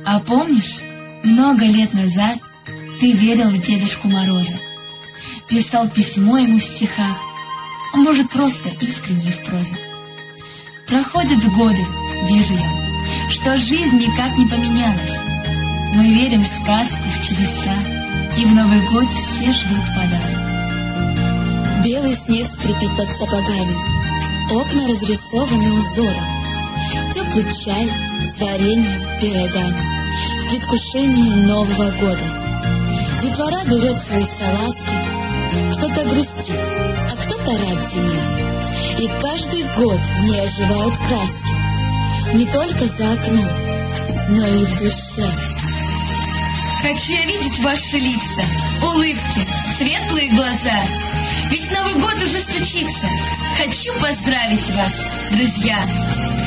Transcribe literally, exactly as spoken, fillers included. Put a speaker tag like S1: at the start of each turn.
S1: А помнишь, много лет назад ты верил в Дедушку Мороза, писал письмо ему в стихах, а может, просто искренне в прозе. Проходят годы, вижу я, что жизнь никак не поменялась. Мы верим в сказку, в чудеса, и в Новый год все ждут подарок.
S2: Белый снег скрипит под сапогами, окна разрисованы узором. Теплый чай с вареньем, пирогами в предвкушении Нового года. Детвора берет свои салазки, кто-то грустит, а кто-то рад зиме. И каждый год в ней оживают краски, не только за окном, но и в душе.
S1: Хочу я видеть ваши лица, улыбки, светлые глаза. Ведь Новый год уже стучится. Хочу поздравить вас, друзья.